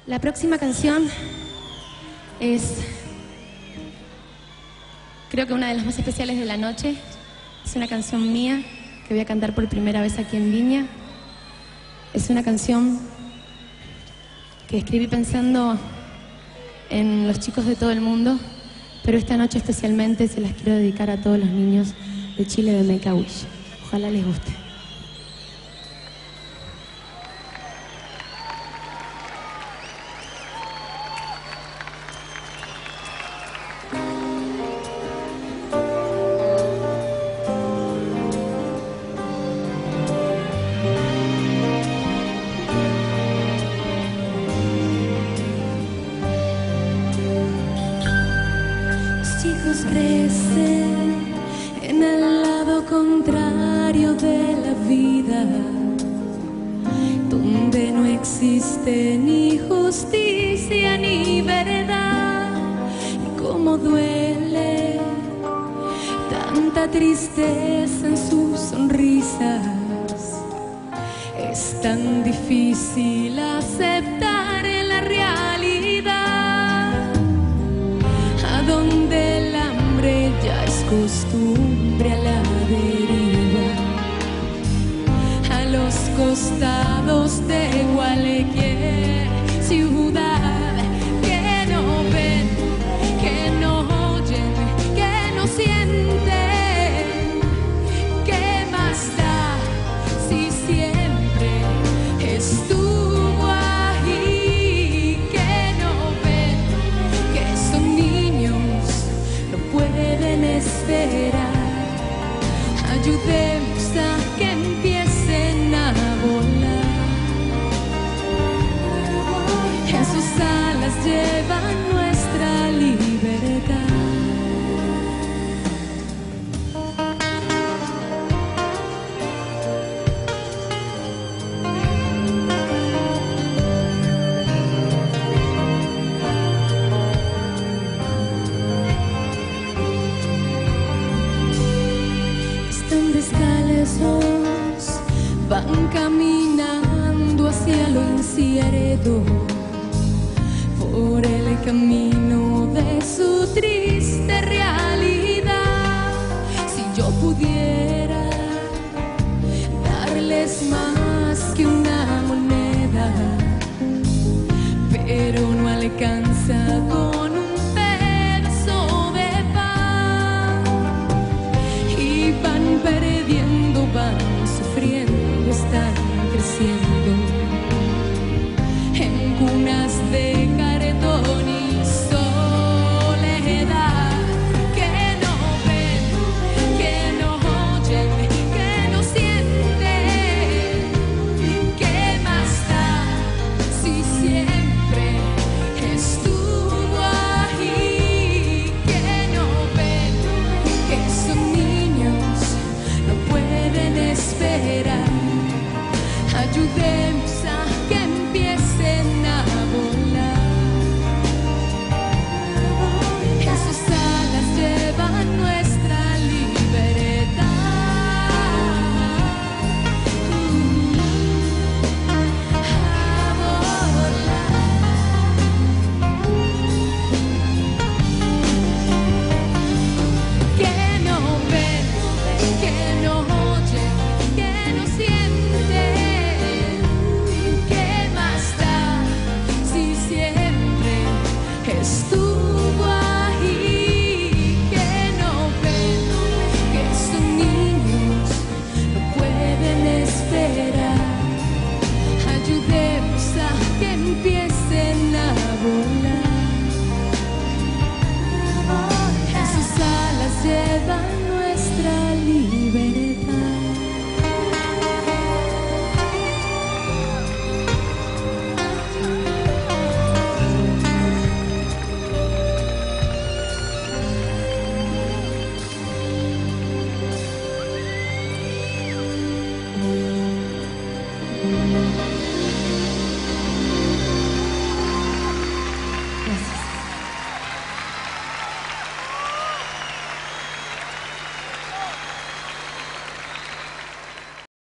La próxima canción es, creo que una de las más especiales de la noche. Es una canción mía que voy a cantar por primera vez aquí en Viña. Es una canción que escribí pensando en los chicos de todo el mundo, pero esta noche especialmente se las quiero dedicar a todos los niños de Chile de Make a Wish. Ojalá les guste. Chicos crecen en el lado contrario de la vida, donde no existe ni justicia ni verdad. Y cómo duele tanta tristeza en sus sonrisas. Es tan difícil aceptar la realidad, a donde el hambre ya es costumbre, a la deriva, a los costados de cualquier ciudad. Que no ven, que no oyen, que no sienten. ¿Qué más da si siempre estuvo ahí? Que no ven, que son niños, no pueden esperar. Ayudemos a que empiecen a volar. En sus alas llevan nuestra libertad. Están descalzos, van caminando hacia lo incierto, por el camino de su triste realidad. Si yo pudiera darles más que una moneda, pero no alcanza con un pedazo de pan. Y van perdiendo, van sufriendo, están creciendo en cunas de cartón y soledad. Que no ven, que no oyen, que no sienten. ¿Qué más da si siempre estuvo ahí? Que no ven, que son niños, no pueden esperar. Ayudemos a que empiecen a volar. En sus alas llevan nuestra libertad. A volar. Que no ven, que no oyen, que no sienten. ¿Qué más da si siempre estuvo ahí? Que no ven, que son niños, no pueden esperar. Ayudemos a que empiecen a volar. En sus alas llevan nuestra libertad.